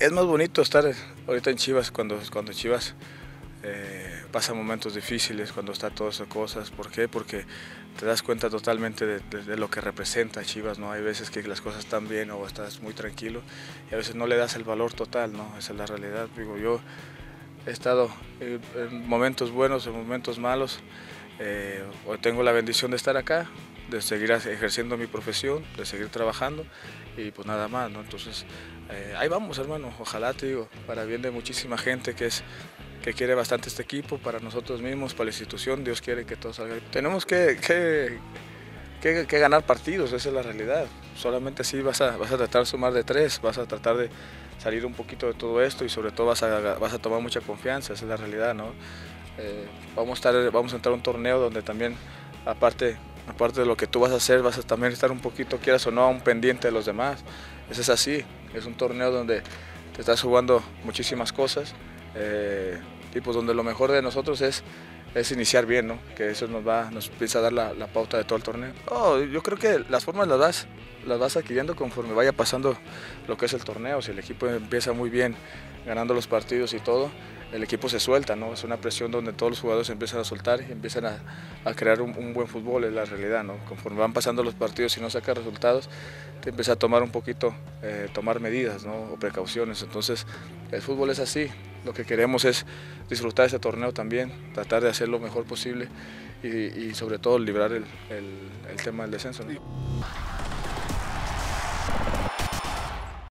Es más bonito estar ahorita en Chivas cuando Chivas pasa momentos difíciles, cuando está todas esas cosas. ¿Por qué? Porque te das cuenta totalmente de lo que representa Chivas, ¿no? Hay veces que las cosas están bien o estás muy tranquilo y a veces no le das el valor total, ¿no? Esa es la realidad. Digo, yo he estado en momentos buenos, en momentos malos. Hoy tengo la bendición de estar acá, de seguir ejerciendo mi profesión, de seguir trabajando y pues nada más, ¿no? Entonces ahí vamos, hermano. Ojalá, te digo, para bien de muchísima gente que quiere bastante este equipo, para nosotros mismos, para la institución. Dios quiere que todo salga bien. Tenemos que ganar partidos, esa es la realidad. Solamente así vas a tratar de sumar de 3, vas a tratar de salir un poquito de todo esto y sobre todo vas a tomar mucha confianza, esa es la realidad, ¿no? Vamos a entrar a un torneo donde también, aparte de lo que tú vas a hacer, vas a también estar un poquito, quieras o no, un pendiente de los demás. Eso es así, es un torneo donde te estás jugando muchísimas cosas y pues donde lo mejor de nosotros es iniciar bien, ¿no? Que eso nos empieza a dar la pauta de todo el torneo. Oh, yo creo que las formas las vas adquiriendo conforme vaya pasando lo que es el torneo. Si el equipo empieza muy bien ganando los partidos y todo, el equipo se suelta, ¿no? Es una presión donde todos los jugadores empiezan a soltar y empiezan a crear un buen fútbol, es la realidad, ¿no? Conforme van pasando los partidos y no sacas resultados, te empieza a tomar un poquito, tomar medidas, ¿no? O precauciones. Entonces, el fútbol es así. Lo que queremos es disfrutar este torneo también, tratar de hacer lo mejor posible y sobre todo librar el tema del descenso, ¿no?